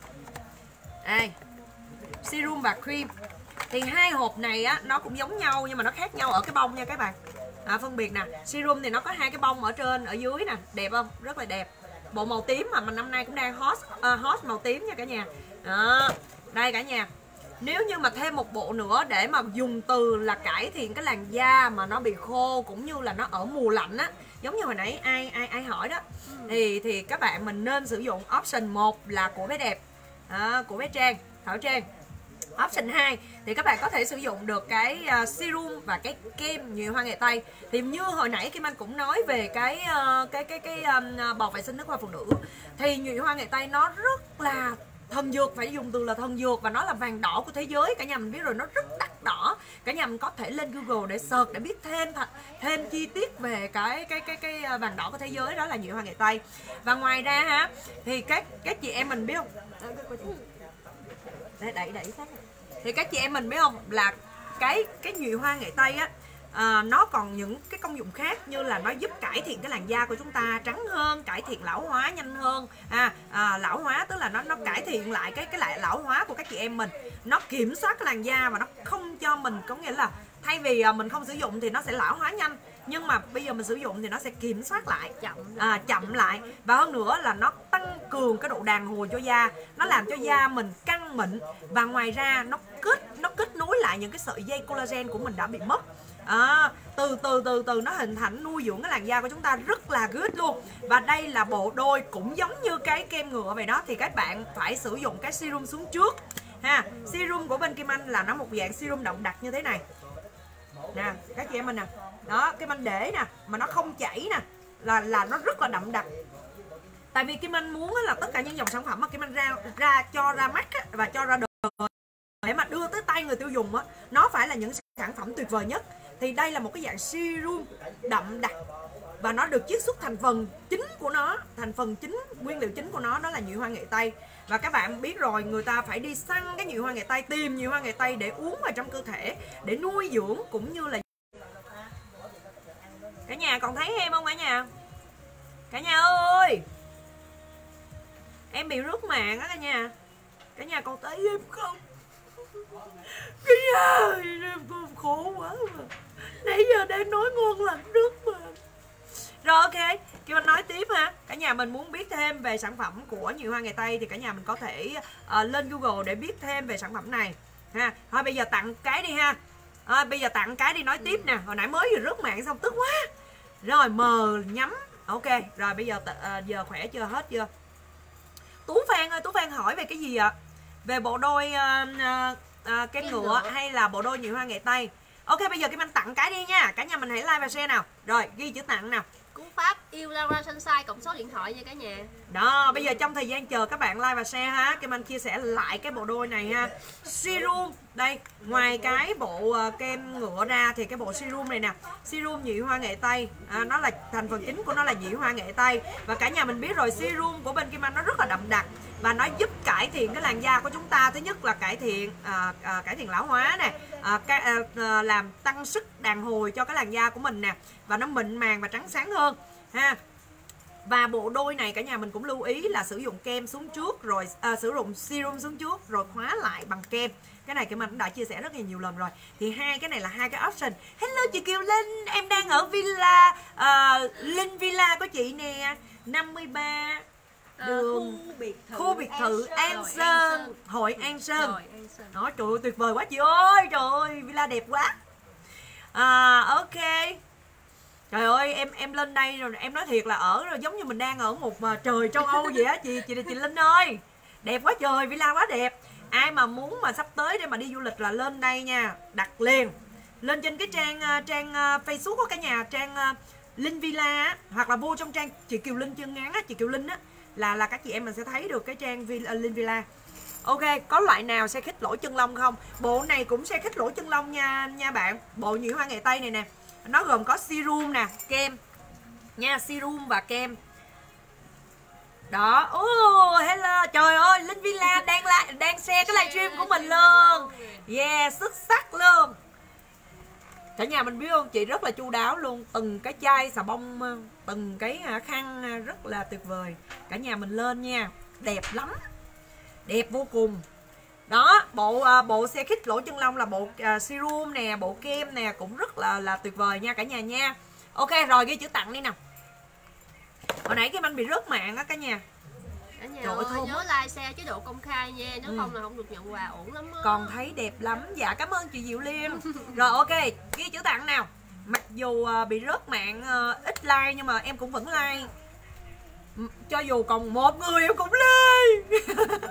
đây, serum và cream. Thì hai hộp này á nó cũng giống nhau nhưng mà nó khác nhau ở cái bông nha các bạn. À, phân biệt nè, serum thì nó có hai cái bông ở trên ở dưới nè, đẹp không? Rất là đẹp. Bộ màu tím mà mình năm nay cũng đang hot uh, hot màu tím nha cả nhà. Đó, đây cả nhà. Nếu như mà thêm một bộ nữa để mà dùng từ là cải thiện cái làn da mà nó bị khô, cũng như là nó ở mùa lạnh á, giống như hồi nãy ai ai ai hỏi đó, thì thì các bạn mình nên sử dụng option một là của bé đẹp, à, của bé Trang, Thảo Trang. Option hai thì các bạn có thể sử dụng được cái uh, serum và cái kem nhụy hoa nghệ Tây. Thì như hồi nãy Kim Anh cũng nói về cái uh, cái cái cái um, bột vệ sinh nước hoa phụ nữ, thì nhụy hoa nghệ Tây nó rất là thần dược, phải dùng từ là thần dược, và nó là vàng đỏ của thế giới. Cả nhà mình biết rồi, nó rất đắt đỏ. Cả nhà mình có thể lên Google để search để biết thêm thêm chi tiết về cái cái cái cái vàng đỏ của thế giới, đó là nhụy hoa nghệ Tây. Và ngoài ra ha, thì các các chị em mình biết không? Để đẩy đẩy sát. Thì các chị em mình biết không là cái cái nhụy hoa nghệ Tây á, à, nó còn những cái công dụng khác, như là nó giúp cải thiện cái làn da của chúng ta trắng hơn, cải thiện lão hóa nhanh hơn. À, à lão hóa tức là nó nó cải thiện lại cái cái lại lão hóa của các chị em mình. Nó kiểm soát cái làn da và nó không cho mình, có nghĩa là thay vì mình không sử dụng thì nó sẽ lão hóa nhanh, nhưng mà bây giờ mình sử dụng thì nó sẽ kiểm soát lại, chậm à, chậm lại. Và hơn nữa là nó tăng cường cái độ đàn hồi cho da, nó làm cho da mình căng mịn, và ngoài ra nó kết nó kết nối lại những cái sợi dây collagen của mình đã bị mất. À, từ từ từ từ nó hình thành, nuôi dưỡng cái làn da của chúng ta rất là good luôn. Và đây là bộ đôi cũng giống như cái kem ngựa vậy đó, thì các bạn phải sử dụng cái serum xuống trước ha. Serum của bên Kim Anh là nó một dạng serum đậm đặc như thế này nè các chị em mình nè. Đó, Kim Anh để nè mà nó không chảy nè, là là nó rất là đậm đặc. Tại vì Kim Anh muốn là tất cả những dòng sản phẩm mà Kim Anh ra ra cho ra mắt á, và cho ra đời để mà đưa tới tay người tiêu dùng á, nó phải là những sản phẩm tuyệt vời nhất. Thì đây là một cái dạng serum đậm đặc, và nó được chiết xuất thành phần chính của nó, thành phần chính, nguyên liệu chính của nó đó là nhụy hoa nghệ Tây. Và các bạn biết rồi, người ta phải đi săn cái nhụy hoa nghệ Tây, tìm nhụy hoa nghệ Tây để uống vào trong cơ thể, để nuôi dưỡng, cũng như là cả nhà còn thấy em không cả nhà? Cả nhà ơi, em bị rớt mạng á cả nhà. Cả nhà còn thấy em không? Cả nhà em cũng khổ quá mà. Nãy giờ đang nói ngon lành nước mà. Rồi ok, Kim Anh nói tiếp ha. Cả nhà mình muốn biết thêm về sản phẩm của nhụy hoa nghệ Tây thì cả nhà mình có thể uh, lên Google để biết thêm về sản phẩm này ha. Thôi bây giờ tặng cái đi ha. À, bây giờ tặng cái đi nói tiếp nè. Hồi nãy mới vừa rớt mạng xong tức quá. Rồi mờ nhắm. Ok, rồi bây giờ uh, giờ khỏe chưa, hết chưa? Tú Phan ơi, Tú Phan hỏi về cái gì ạ? Về bộ đôi uh, uh, uh, kem ngựa, ngựa hay là bộ đôi nhụy hoa nghệ Tây? Ok, bây giờ Kim Anh tặng cái đi nha. Cả nhà mình hãy like và share nào. Rồi, ghi chữ tặng nào. Cú pháp yêu Laura Sunshine cộng số điện thoại nha cả nhà. Đó, bây giờ trong thời gian chờ các bạn like và share ha, Kim Anh chia sẻ lại cái bộ đôi này ha. Serum, đây, ngoài cái bộ uh, kem ngựa ra thì cái bộ serum này nè, serum nhụy hoa nghệ Tây, à, nó là thành phần chính của nó là nhụy hoa nghệ Tây. Và cả nhà mình biết rồi, serum của bên Kim Anh nó rất là đậm đặc và nó giúp cải thiện cái làn da của chúng ta. Thứ nhất là cải thiện à, à, cải thiện lão hóa nè, à, à, à, làm tăng sức đàn hồi cho cái làn da của mình nè, và nó mịn màng và trắng sáng hơn ha. Và bộ đôi này cả nhà mình cũng lưu ý là sử dụng kem xuống trước rồi à, sử dụng serum xuống trước rồi khóa lại bằng kem. Cái này Kim Anh cũng đã chia sẻ rất là nhiều lần rồi. Thì hai cái này là hai cái option. Hello chị Kiều Linh, em đang ở villa uh, Linh Villa của chị nè, năm mươi ba đường khu biệt thự, khu biệt thự An, An Sơn, Hội An Sơn. Rồi, An Sơn. Đó, trời ơi tuyệt vời quá chị ơi, trời ơi villa đẹp quá. À, ok. Trời ơi em em lên đây rồi em nói thiệt là ở rồi giống như mình đang ở một uh, trời châu Âu vậy á chị chị chị Linh ơi. Đẹp quá trời, villa quá đẹp. Ai mà muốn mà sắp tới để mà đi du lịch là lên đây nha, đặt liền. Lên trên cái trang uh, trang uh, Facebook của cả nhà, trang uh, Linh Villa á, hoặc là vô trong trang chị Kiều Linh chân ngắn á, chị Kiều Linh á, là là các chị em mình sẽ thấy được cái trang Villa, Linh Villa. Ok, có loại nào xe khít lỗ chân lông không? Bộ này cũng xe khít lỗ chân lông nha nha bạn. Bộ nhụy hoa nghệ Tây này nè, nó gồm có serum nè, kem nha, serum và kem. Đó, oh, hello, trời ơi, Linh Villa đang la, đang share cái livestream của mình luôn. Yeah, xuất sắc luôn. Cả nhà mình biết không, chị rất là chu đáo luôn. Từng cái chai xà bông, từng cái khăn rất là tuyệt vời. Cả nhà mình lên nha, đẹp lắm, đẹp vô cùng. Đó, bộ bộ xe khít lỗ chân lông là bộ uh, serum nè, bộ kem nè, cũng rất là là tuyệt vời nha cả nhà nha. Ok rồi, ghi chữ tặng đi nào. Hồi nãy Kim Anh bị rớt mạng á cả nhà. Cả nhà ơi, nhớ like share chế độ công khai nha, nếu ừ. không là không được nhận quà, ổn lắm á. Còn thấy đẹp lắm. Dạ cảm ơn chị Diệu Liên. Rồi ok, ghi chữ tặng nào. Mặc dù uh, bị rớt mạng uh, ít like nhưng mà em cũng vẫn like. Cho dù còn một người em cũng like.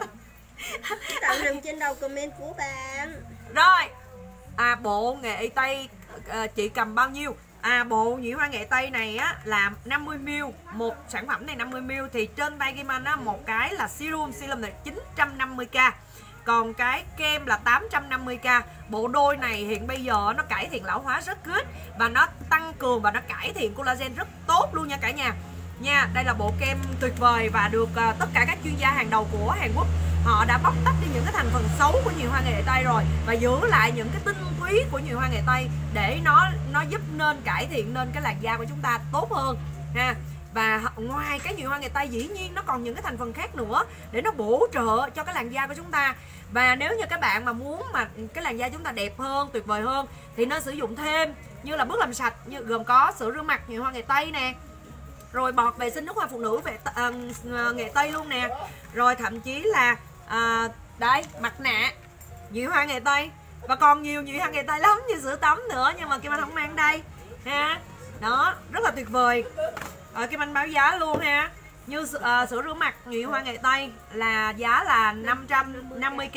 Tặng nằm trên đầu comment của bạn. Rồi à, bộ nghệ Tây à, chị cầm bao nhiêu? À, bộ nhụy hoa nghệ Tây này á là năm mươi mi li lít, một sản phẩm này năm mươi mi li lít thì trên tay Kim Anh á, một cái là serum, serum là chín trăm năm mươi k, còn cái kem là tám trăm năm mươi k. Bộ đôi này hiện bây giờ nó cải thiện lão hóa rất good và nó tăng cường và nó cải thiện collagen rất tốt luôn nha cả nhà nha. Đây là bộ kem tuyệt vời và được uh, tất cả các chuyên gia hàng đầu của Hàn Quốc họ đã bóc tách đi những cái thành phần xấu của nhụy hoa nghệ Tây rồi và giữ lại những cái tinh túy của nhụy hoa nghệ Tây để nó nó giúp nên cải thiện nên cái làn da của chúng ta tốt hơn ha. Và ngoài cái nhụy hoa nghệ Tây dĩ nhiên nó còn những cái thành phần khác nữa để nó bổ trợ cho cái làn da của chúng ta. Và nếu như các bạn mà muốn mà cái làn da chúng ta đẹp hơn, tuyệt vời hơn thì nên sử dụng thêm như là bước làm sạch, như gồm có sữa rửa mặt nhụy hoa nghệ Tây nè, rồi bọt vệ sinh nước hoa phụ nữ về uh, nghệ Tây luôn nè, rồi thậm chí là uh, đây mặt nạ nhụy hoa nghệ Tây và còn nhiều nhụy hoa nghệ Tây lắm như sữa tắm nữa nhưng mà Kim Anh không mang đây ha. Đó, rất là tuyệt vời. Rồi Kim Anh báo giá luôn ha. Như uh, sữa rửa mặt nhụy hoa nghệ Tây là giá là năm trăm năm mươi k.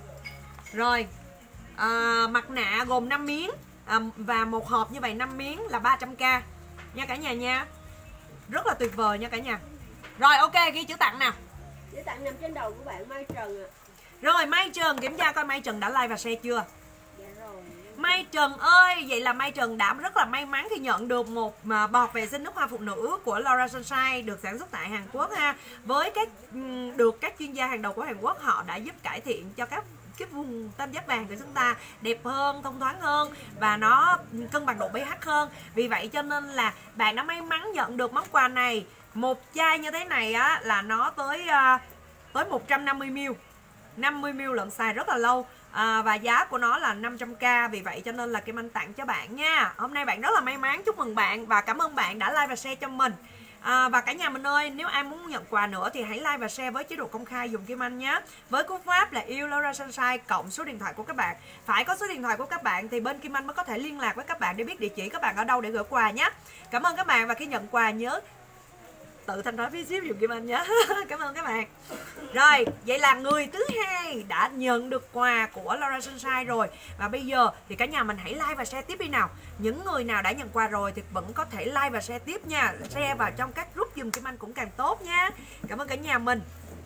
Rồi uh, mặt nạ gồm năm miếng uh, và một hộp như vậy năm miếng là ba trăm k nha cả nhà nha. Rất là tuyệt vời nha cả nhà. Rồi ok, ghi chữ tặng nào. Chữ tặng nằm trên đầu của bạn Mai Trần ạ. Rồi Mai Trần, kiểm tra coi Mai Trần đã like và share chưa. Dạ rồi. Mai Trần ơi, vậy là Mai Trần đã rất là may mắn khi nhận được một bọt vệ sinh nước hoa phụ nữ của Laura Sunshine được sản xuất tại Hàn Quốc ha. Với các được các chuyên gia hàng đầu của Hàn Quốc họ đã giúp cải thiện cho các cái vùng tam giác vàng của chúng ta đẹp hơn, thông thoáng hơn và nó cân bằng độ pH hơn. Vì vậy cho nên là bạn đã may mắn nhận được món quà này. Một chai như thế này á là nó tới uh, tới một trăm năm mươi mi li lít, năm mươi mi li lít lận, xài rất là lâu. À, và giá của nó là năm trăm k. Vì vậy cho nên là Kim Anh tặng cho bạn nha. Hôm nay bạn rất là may mắn, chúc mừng bạn và cảm ơn bạn đã like và share cho mình. À, và cả nhà mình ơi, nếu ai muốn nhận quà nữa thì hãy like và share với chế độ công khai dùng Kim Anh nhé. Với cú pháp là yêu Laura Sunshine cộng số điện thoại của các bạn. Phải có số điện thoại của các bạn thì bên Kim Anh mới có thể liên lạc với các bạn để biết địa chỉ các bạn ở đâu để gửi quà nhé. Cảm ơn các bạn và khi nhận quà nhớ tự thanh toán phí ship giùm Kim Anh nhé. Cảm ơn các bạn. Rồi, vậy là người thứ hai đã nhận được quà của Laura Sunshine rồi. Và bây giờ thì cả nhà mình hãy like và share tiếp đi nào. Những người nào đã nhận quà rồi thì vẫn có thể like và share tiếp nha. Share vào trong các group giùm Kim Anh cũng càng tốt nha. Cảm ơn cả nhà mình.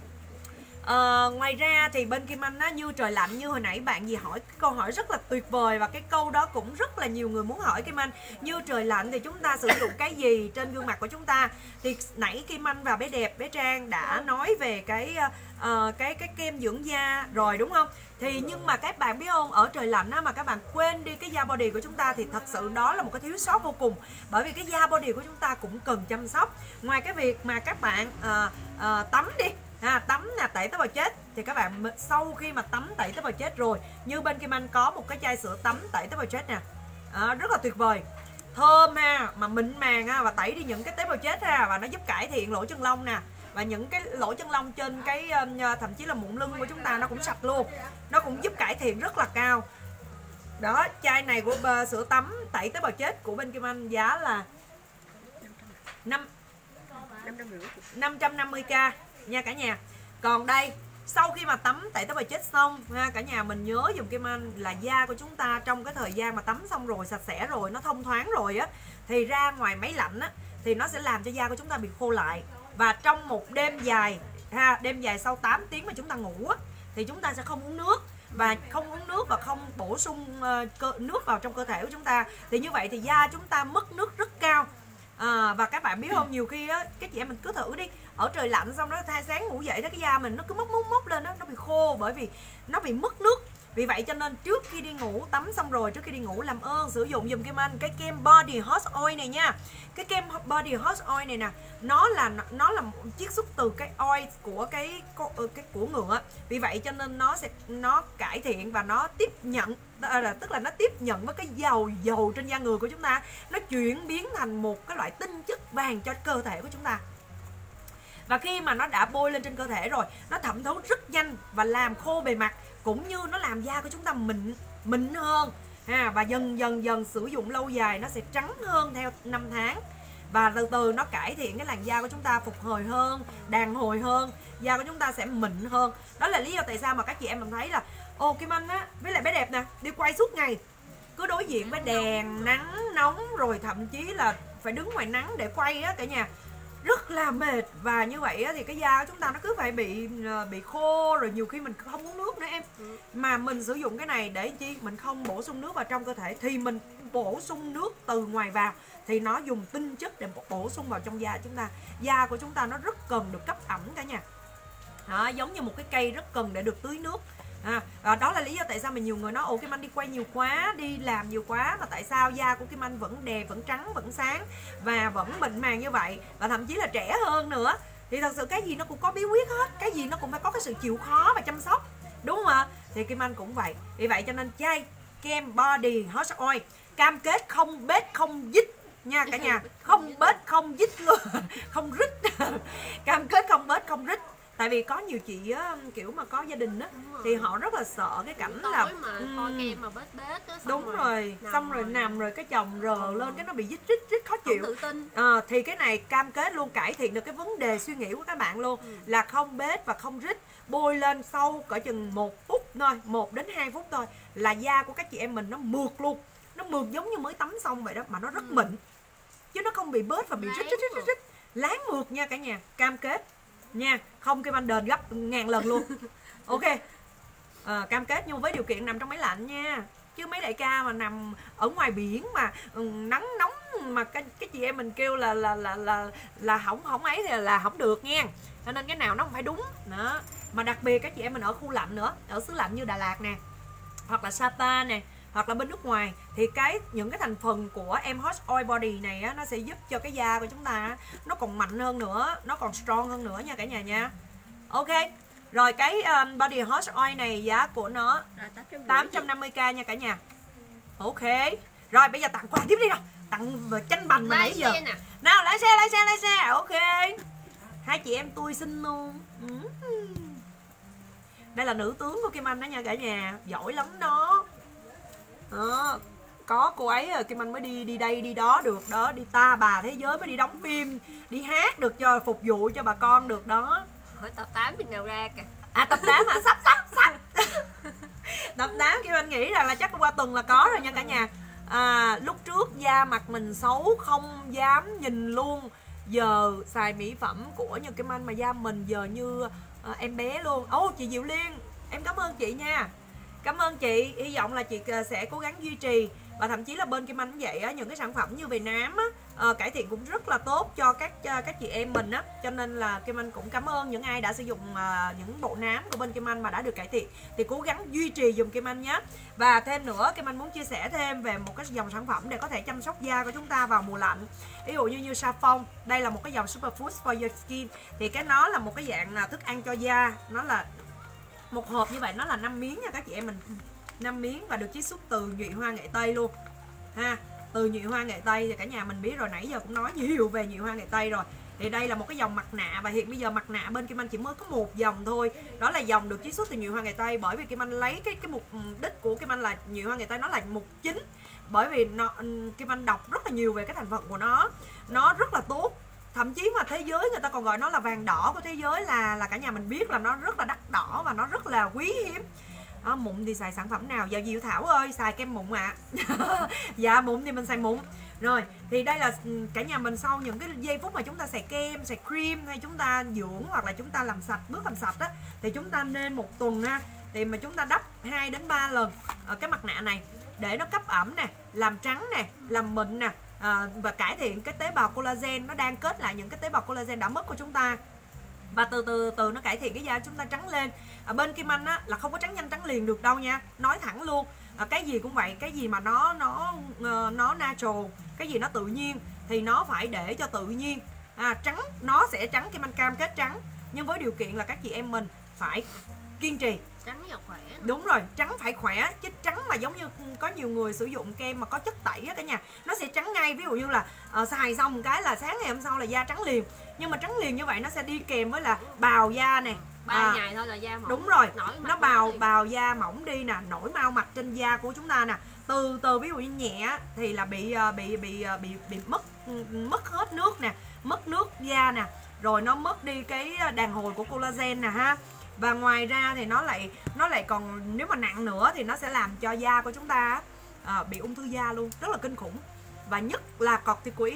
À, ngoài ra thì bên Kim Anh á, như trời lạnh, như hồi nãy bạn gì hỏi câu hỏi rất là tuyệt vời, và cái câu đó cũng rất là nhiều người muốn hỏi Kim Anh. Như trời lạnh thì chúng ta sử dụng cái gì trên gương mặt của chúng ta? Thì nãy Kim Anh và bé Đẹp, bé Trang đã nói về cái uh, cái cái kem dưỡng da rồi đúng không? Thì nhưng mà các bạn biết không, ở trời lạnh á, mà các bạn quên đi cái da body của chúng ta thì thật sự đó là một cái thiếu sót vô cùng. Bởi vì cái da body của chúng ta cũng cần chăm sóc. Ngoài cái việc mà các bạn uh, uh, tắm đi, À, tắm nè, tẩy tế bào chết, thì các bạn sau khi mà tắm tẩy tế bào chết rồi, như bên Kim Anh có một cái chai sữa tắm tẩy tế bào chết nè, à, rất là tuyệt vời, thơm ha, mà mịn màng ha, và tẩy đi những cái tế bào chết ha, và nó giúp cải thiện lỗ chân lông nè, và những cái lỗ chân lông trên cái thậm chí là mụn lưng của chúng ta nó cũng sạch luôn, nó cũng giúp cải thiện rất là cao. Đó, chai này của uh, sữa tắm tẩy tế bào chết của bên Kim Anh giá là năm năm trăm năm mươi k nha cả nhà. Còn đây, sau khi mà tắm tẩy tế bào chết xong ha, cả nhà mình nhớ dùng Kim Anh là da của chúng ta trong cái thời gian mà tắm xong rồi, sạch sẽ rồi, nó thông thoáng rồi á, thì ra ngoài máy lạnh á thì nó sẽ làm cho da của chúng ta bị khô lại. Và trong một đêm dài ha, đêm dài sau tám tiếng mà chúng ta ngủ á, thì chúng ta sẽ không uống nước, và không uống nước và không bổ sung uh, cơ, nước vào trong cơ thể của chúng ta, thì như vậy thì da chúng ta mất nước rất cao. À, và các bạn biết không, nhiều khi á, các chị em mình cứ thử đi, ở trời lạnh xong đó thay sáng ngủ dậy đó, cái da mình nó cứ mốc mốc mốc lên đó, nó bị khô bởi vì nó bị mất nước. Vì vậy cho nên trước khi đi ngủ, tắm xong rồi trước khi đi ngủ làm ơn sử dụng dùm Kim Anh cái kem Body Hot Oil này nha. Cái kem Body Hot Oil này nè, nó là nó là một chiết xuất từ cái oil của cái cái của ngựa. Vì vậy cho nên nó sẽ nó cải thiện và nó tiếp nhận, tức là nó tiếp nhận với cái dầu dầu trên da người của chúng ta, nó chuyển biến thành một cái loại tinh chất vàng cho cơ thể của chúng ta. Và khi mà nó đã bôi lên trên cơ thể rồi, nó thẩm thấu rất nhanh và làm khô bề mặt, cũng như nó làm da của chúng ta mịn mịn hơn ha, và dần dần dần sử dụng lâu dài nó sẽ trắng hơn theo năm tháng, và từ từ nó cải thiện cái làn da của chúng ta phục hồi hơn, đàn hồi hơn, da của chúng ta sẽ mịn hơn. Đó là lý do tại sao mà các chị em mình thấy là ô Kim Anh á với lại bé Đẹp nè, đi quay suốt ngày, cứ đối diện với đèn nắng nóng, rồi thậm chí là phải đứng ngoài nắng để quay á cả nhà, rất là mệt. Và như vậy á, thì cái da của chúng ta nó cứ phải bị bị khô, rồi nhiều khi mình không uống nước nữa em. Mà mình sử dụng cái này để chi? Mình không bổ sung nước vào trong cơ thể, thì mình bổ sung nước từ ngoài vào, thì nó dùng tinh chất để bổ sung vào trong da chúng ta. Da của chúng ta nó rất cần được cấp ẩm cả nhà. Đó, giống như một cái cây rất cần để được tưới nước. À, và đó là lý do tại sao mà nhiều người nói ồ Kim Anh đi quay nhiều quá, đi làm nhiều quá mà tại sao da của Kim Anh vẫn đẹp, vẫn trắng, vẫn sáng và vẫn mịn màng như vậy, và thậm chí là trẻ hơn nữa. Thì thật sự cái gì nó cũng có bí quyết hết, cái gì nó cũng phải có cái sự chịu khó và chăm sóc, đúng không ạ? Thì Kim Anh cũng vậy. Vì vậy cho nên chai kem Body Hot Oil cam kết không bết không dít nha cả nhà, không bết không dít luôn, không rít, cam kết không bết không rít. Tại vì có nhiều chị á, kiểu mà có gia đình á, thì họ rất là sợ cái cảnh là mà um, kem mà bết bết á, đúng rồi, rồi xong rồi, rồi nằm rồi cái chồng rờ ừ. lên cái nó bị dít rít rít khó chịu. Tự tin. À, thì cái này cam kết luôn cải thiện được cái vấn đề suy nghĩ của các bạn luôn, ừ. là không bết và không rít. Bôi lên sau cỡ chừng một phút thôi, một đến hai phút thôi là da của các chị em mình nó mượt luôn, nó mượt giống như mới tắm xong vậy đó, mà nó rất ừ. mịn, chứ nó không bị bết và bị rít rít rít rít, láng mượt nha cả nhà, cam kết nha, không Kim Anh đền gấp ngàn lần luôn. Ok, à, cam kết nhưng với điều kiện nằm trong máy lạnh nha, chứ mấy đại ca mà nằm ở ngoài biển mà um, nắng nóng mà cái, cái chị em mình kêu là là là là là hỏng hỏng ấy thì là không được nha. Cho nên cái nào nó không phải đúng đó. Mà đặc biệt các chị em mình ở khu lạnh nữa, ở xứ lạnh như Đà Lạt nè, hoặc là Sapa nè, hoặc là bên nước ngoài, thì cái những cái thành phần của em Hot Oil Body này á, nó sẽ giúp cho cái da của chúng ta nó còn mạnh hơn nữa, nó còn strong hơn nữa nha cả nhà nha. Ok, rồi cái um, Body Hot Oil này giá của nó tám trăm năm mươi k nha cả nhà. Ok, rồi bây giờ tặng quà tiếp đi nào, tặng chanh bành mà nãy giờ. Nào lái xe lái xe lái xe. Ok, hai chị em tôi xinh luôn. Đây là nữ tướng của Kim Anh đó nha cả nhà, giỏi lắm đó. Đó. có cô ấy rồi Kim Anh mới đi đi đây đi đó được đó, đi ta bà thế giới, mới đi đóng phim, đi hát được cho phục vụ cho bà con được đó. Hỏi tập tám mình nào ra kìa. À tập tám hả? Sắp sắp sắp. Tập tám Kim Anh nghĩ rằng là chắc qua tuần là có rồi nha cả nhà. À, lúc trước da mặt mình xấu không dám nhìn luôn, giờ xài mỹ phẩm của Nhật Kim Anh mà da mình giờ như à, em bé luôn. Ô oh, chị Diệu Liên, em cảm ơn chị nha. Cảm ơn chị, hy vọng là chị sẽ cố gắng duy trì. Và thậm chí là bên Kim Anh cũng vậy á, những cái sản phẩm như về nám á, à, cải thiện cũng rất là tốt cho các các chị em mình á. Cho nên là Kim Anh cũng cảm ơn những ai đã sử dụng à, những bộ nám của bên Kim Anh mà đã được cải thiện. Thì cố gắng duy trì dùng Kim Anh nhé. Và thêm nữa, Kim Anh muốn chia sẻ thêm về một cái dòng sản phẩm để có thể chăm sóc da của chúng ta vào mùa lạnh. Ví dụ như như Saffron, đây là một cái dòng Superfood for your skin. Thì cái nó là một cái dạng là thức ăn cho da. Nó là một hộp như vậy, nó là năm miếng nha các chị em mình, năm miếng và được chiết xuất từ nhụy hoa nghệ tây luôn ha. Từ nhụy hoa nghệ tây thì cả nhà mình biết rồi, nãy giờ cũng nói nhiều về nhụy hoa nghệ tây rồi. Thì đây là một cái dòng mặt nạ, và hiện bây giờ mặt nạ bên Kim Anh chỉ mới có một dòng thôi, đó là dòng được chiết xuất từ nhụy hoa nghệ tây. Bởi vì Kim Anh lấy cái cái mục đích của Kim Anh là nhụy hoa nghệ tây nó là mục chính, bởi vì nó, Kim Anh đọc rất là nhiều về cái thành phần của nó, nó rất là tốt. Thậm chí mà thế giới người ta còn gọi nó là vàng đỏ của thế giới, là là cả nhà mình biết là nó rất là đắt đỏ và nó rất là quý hiếm. À, mụn thì xài sản phẩm nào? Dạ Diệu Thảo ơi, xài kem mụn ạ. À. Dạ mụn thì mình xài mụn. Rồi, thì đây là cả nhà mình sau những cái giây phút mà chúng ta xài kem, xài cream, hay chúng ta dưỡng hoặc là chúng ta làm sạch, bước làm sạch á, thì chúng ta nên một tuần ha, thì mà chúng ta đắp hai đến ba lần ở cái mặt nạ này để nó cấp ẩm nè, làm trắng nè, làm mịn nè, à, và cải thiện cái tế bào collagen, nó đang kết lại những cái tế bào collagen đã mất của chúng ta. Và từ từ từ nó cải thiện cái da chúng ta trắng lên. Ở bên Kim Anh á là không có trắng nhanh trắng liền được đâu nha, nói thẳng luôn. À, cái gì cũng vậy, cái gì mà nó nó nó natural, cái gì nó tự nhiên thì nó phải để cho tự nhiên. À, trắng nó sẽ trắng, Kim Anh cam kết trắng, nhưng với điều kiện là các chị em mình phải kiên trì. Trắng và khỏe. Đúng rồi, trắng phải khỏe, chứ trắng mà giống như có nhiều người sử dụng kem mà có chất tẩy á cả nhà, nó sẽ trắng ngay. Ví dụ như là uh, xài xong một cái là sáng ngày hôm sau là da trắng liền. Nhưng mà trắng liền như vậy nó sẽ đi kèm với là bào da nè, ba à, ngày thôi là da mỏng. đúng rồi, nó bào đi. bào da mỏng đi nè, nổi mau mặt trên da của chúng ta nè. Từ từ ví dụ như nhẹ thì là bị bị bị bị bị mất mất hết nước nè, mất nước da nè, rồi nó mất đi cái đàn hồi của collagen nè ha. Và ngoài ra thì nó lại nó lại còn, nếu mà nặng nữa thì nó sẽ làm cho da của chúng ta à, bị ung thư da luôn, rất là kinh khủng. Và nhất là corticoid,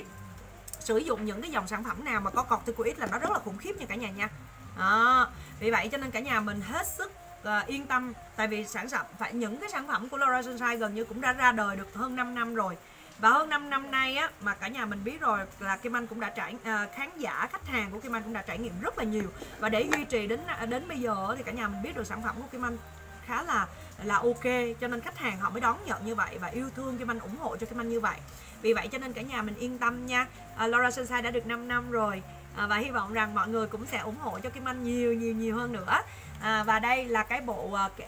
sử dụng những cái dòng sản phẩm nào mà có corticoid là nó rất là khủng khiếp nha cả nhà nha. À, vì vậy cho nên cả nhà mình hết sức uh, yên tâm, tại vì sản phẩm phải những cái sản phẩm của Laura Sunshine gần như cũng đã ra đời được hơn năm năm rồi. Và hơn năm năm nay á, mà cả nhà mình biết rồi là Kim Anh cũng đã trải uh, khán giả, khách hàng của Kim Anh cũng đã trải nghiệm rất là nhiều. Và để duy trì đến đến bây giờ thì cả nhà mình biết được sản phẩm của Kim Anh khá là là ok, cho nên khách hàng họ mới đón nhận như vậy và yêu thương Kim Anh, ủng hộ cho Kim Anh như vậy. Vì vậy cho nên cả nhà mình yên tâm nha. uh, Laura Sunshine đã được năm năm rồi, uh, và hy vọng rằng mọi người cũng sẽ ủng hộ cho Kim Anh nhiều nhiều nhiều hơn nữa. uh, Và đây là cái bộ uh, uh,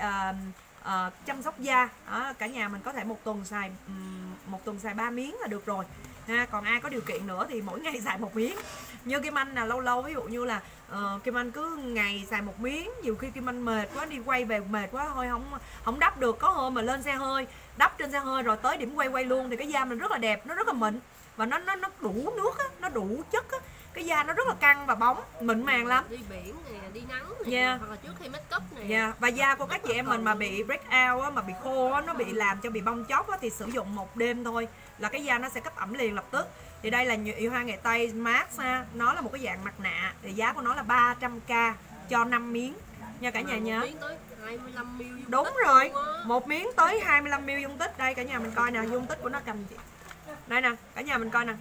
uh, chăm sóc da. uh, Cả nhà mình có thể một tuần xài um, một tuần xài ba miếng là được rồi ha. Còn ai có điều kiện nữa thì mỗi ngày xài một miếng. Như Kim Anh là lâu lâu ví dụ như là uh, Kim Anh cứ ngày xài một miếng, nhiều khi Kim Anh mệt quá, đi quay về mệt quá thôi không không đắp được, có hôm mà lên xe hơi đắp trên xe hơi rồi tới điểm quay quay luôn thì cái da mình rất là đẹp, nó rất là mịn và nó nó nó đủ nước á, nó đủ chất á, cái da nó rất là căng và bóng, mịn màng lắm. Đi biển nè, đi nắng nè, yeah. hoặc là trước khi make up nè. Yeah. Và da của các chị em mình mà bị break out á, mà bị khô á, nó bị làm cho bị bong chóc á, thì sử dụng một đêm thôi là cái da nó sẽ cấp ẩm liền lập tức. Thì đây là nhụy hoa nghệ tây mask ha, nó là một cái dạng mặt nạ, thì giá của nó là ba trăm k cho năm miếng nha cả nhà nhớ. Miếng tới hai mươi lăm mi li lít. Đúng rồi, một miếng tới hai mươi lăm mi li lít dung tích. Đây cả nhà mình coi nè, dung tích của nó cầm chị. Đây nè, cả nhà mình coi nè,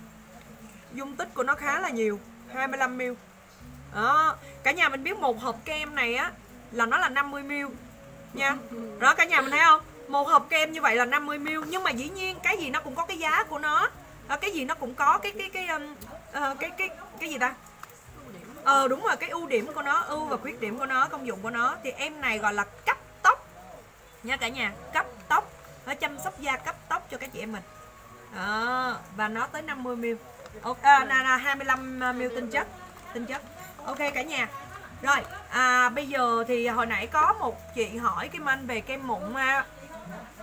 dung tích của nó khá là nhiều, hai mươi lăm mi li lít. Đó, cả nhà mình biết một hộp kem này á là nó là năm mươi mi li lít nha. Đó cả nhà mình thấy không? Một hộp kem như vậy là năm mươi mi li lít, nhưng mà dĩ nhiên cái gì nó cũng có cái giá của nó. À, cái gì nó cũng có cái cái cái um, uh, cái cái cái gì ta? Ờ đúng rồi, cái ưu điểm của nó, ưu và khuyết điểm của nó, công dụng của nó. Thì em này gọi là cấp tóc nha cả nhà, cấp tóc, nó chăm sóc da cấp tóc cho các chị em mình. Đó, và nó tới năm mươi mi li lít. Ok, à, là, là hai mươi lăm mi li lít tinh chất, tinh chất. Ok cả nhà. Rồi, à, bây giờ thì hồi nãy có một chị hỏi Kim Anh về kem mụn ha.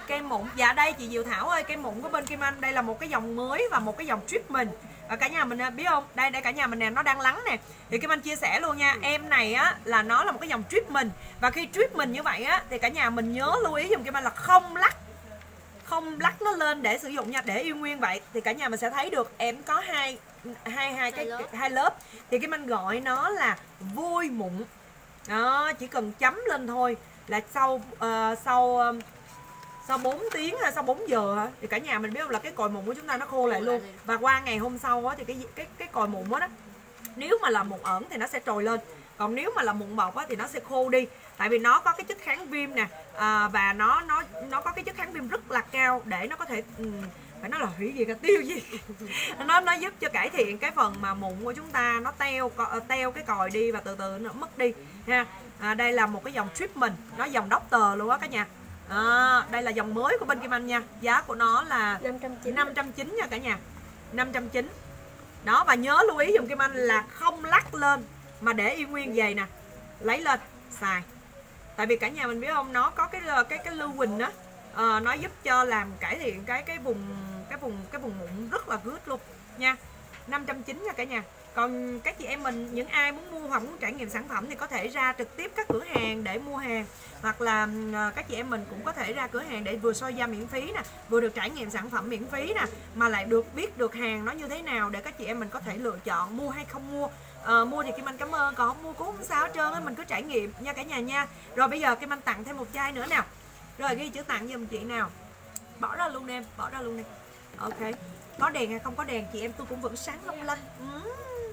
kem mụn. Dạ đây chị Diệu Thảo ơi, kem mụn của bên Kim Anh đây là một cái dòng mới và một cái dòng treatment. Và cả nhà mình biết không, đây đây cả nhà mình nè, nó đang lắng nè. Thì Kim Anh chia sẻ luôn nha, em này á là nó là một cái dòng treatment. Và khi treatment như vậy á thì cả nhà mình nhớ lưu ý giùm Kim Anh là không lắc, không lắc nó lên để sử dụng nha, để yêu nguyên vậy. Thì cả nhà mình sẽ thấy được em có hai hai hai cái hai, hai lớp. Thì Kim Anh gọi nó là vôi mụn. Đó, chỉ cần chấm lên thôi là sau uh, sau uh, sau bốn tiếng hay sau bốn giờ hả? Thì cả nhà mình biết không là cái còi mụn của chúng ta nó khô lại luôn. Và qua ngày hôm sau á thì cái cái cái còi mụn đó, đó nếu mà là mụn ẩn thì nó sẽ trồi lên, còn nếu mà là mụn bọc á thì nó sẽ khô đi. Tại vì nó có cái chất kháng viêm nè, à, và nó nó nó có cái chất kháng viêm rất là cao để nó có thể um, phải nói là hủy gì cả tiêu gì nó nó giúp cho cải thiện cái phần mà mụn của chúng ta nó teo teo cái còi đi và từ từ nó mất đi ha. À, đây là một cái dòng treatment, nó dòng doctor luôn á cả nhà. À, đây là dòng mới của bên Kim Anh nha, giá của nó là năm trăm chín mươi nha cả nhà, năm trăm chín mươi đó. Và nhớ lưu ý dùm Kim Anh là không lắc lên mà để y nguyên vậy nè, lấy lên xài. Tại vì cả nhà mình biết không, nó có cái cái cái lưu huỳnh đó, à, nó giúp cho làm cải thiện cái cái vùng cái vùng cái vùng mụn rất là good luôn nha. năm trăm chín mươi nha cả nhà. Còn các chị em mình, những ai muốn mua hoặc muốn trải nghiệm sản phẩm thì có thể ra trực tiếp các cửa hàng để mua hàng, hoặc là các chị em mình cũng có thể ra cửa hàng để vừa soi da miễn phí nè, vừa được trải nghiệm sản phẩm miễn phí nè, mà lại được biết được hàng nó như thế nào để các chị em mình có thể lựa chọn mua hay không mua. À, mua thì Kim Anh cảm ơn, còn không mua cũng không sao hết trơn á, mình cứ trải nghiệm nha cả nhà nha. Rồi bây giờ Kim Anh tặng thêm một chai nữa nào. Rồi ghi chữ tặng giùm chị nào. Bỏ ra luôn em, bỏ ra luôn đi. Ok. Có đèn hay không có đèn chị em tôi cũng vẫn sáng long lanh. uhm.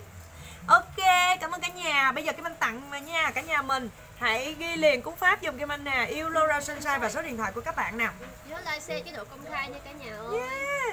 Ok, cảm ơn cả nhà. Bây giờ Kim Anh tặng mà nha cả nhà mình. Hãy ghi liền cú pháp giùm Kim Anh nè, yêu Laura Sunshine và số điện thoại của các bạn nào. Nhớ like share chế độ công khai nha cả nhà ơi. Yeah.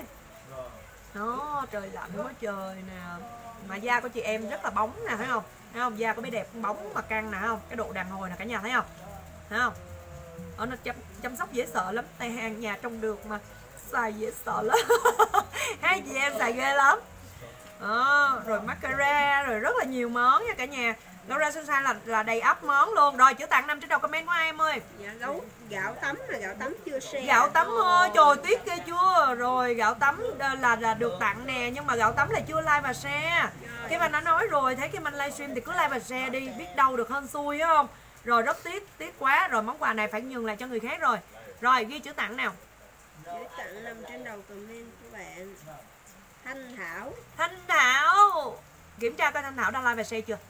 Đó, trời lạnh quá trời nè. Mà da của chị em rất là bóng nè, thấy không? Thấy không? Da của bé đẹp bóng mà căng nè, thấy không? Cái độ đàn hồi nè cả nhà thấy không? Thấy không? Ở nó chăm, chăm sóc dễ sợ lắm, tay hàng nhà trông được mà xài dễ sợ lắm. Hai chị em xài ghê lắm. Đó, rồi mascara, rồi rất là nhiều món nha cả nhà. Laura Sunshine là là đầy ắp món luôn. Rồi chữ tặng nằm trên đầu comment của ai em ơi? Dạ gấu gạo tấm là gạo tấm chưa share. Gạo tấm ơi, trời tiếc ghê chưa. Rồi gạo tấm là là được tặng nè, nhưng mà gạo tấm là chưa like và share. Cái mình đã nói rồi, thấy cái mình livestream thì cứ like và share đi, biết đâu được hên xui phải không? Rồi rất tiếc, tiếc quá. Rồi món quà này phải nhường lại cho người khác rồi. Rồi ghi chữ tặng nào. Chữ tặng nằm trên đầu comment của bạn. Thanh Thảo. Thanh Thảo. Kiểm tra coi Thanh Thảo đã like và share chưa.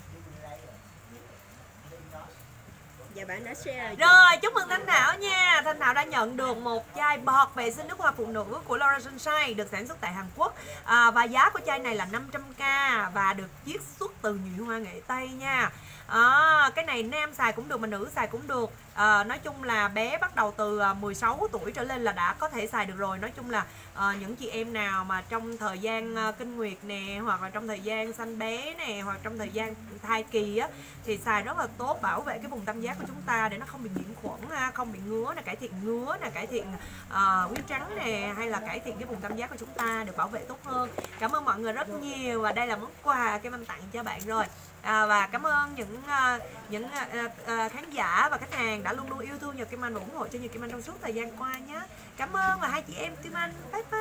Dạ bạn đã share rồi. Rồi chúc mừng Thanh Thảo nha. Thanh Thảo đã nhận được một chai bọt vệ sinh nước hoa phụ nữ của Laura Sunshine, được sản xuất tại Hàn Quốc, à, và giá của chai này là năm trăm k và được chiết xuất từ nhụy hoa nghệ Tây nha. À, cái này nam xài cũng được mà nữ xài cũng được. À, nói chung là bé bắt đầu từ mười sáu tuổi trở lên là đã có thể xài được rồi. Nói chung là à, những chị em nào mà trong thời gian uh, kinh nguyệt nè, hoặc là trong thời gian sanh bé nè, hoặc trong thời gian thai kỳ á, thì xài rất là tốt, bảo vệ cái vùng tam giác của chúng ta để nó không bị nhiễm khuẩn ha, không bị ngứa nè, cải thiện ngứa nè, cải thiện uh, huyết trắng nè, hay là cải thiện cái vùng tam giác của chúng ta được bảo vệ tốt hơn. Cảm ơn mọi người rất nhiều, và đây là món quà Kim Anh tặng cho bạn rồi. À, và cảm ơn những uh, những uh, uh, khán giả và khách hàng đã luôn luôn yêu thương Nhật Kim Anh và ủng hộ cho Nhật Kim Anh trong suốt thời gian qua nhé. Cảm ơn và hai chị em Kim Anh, bye bye.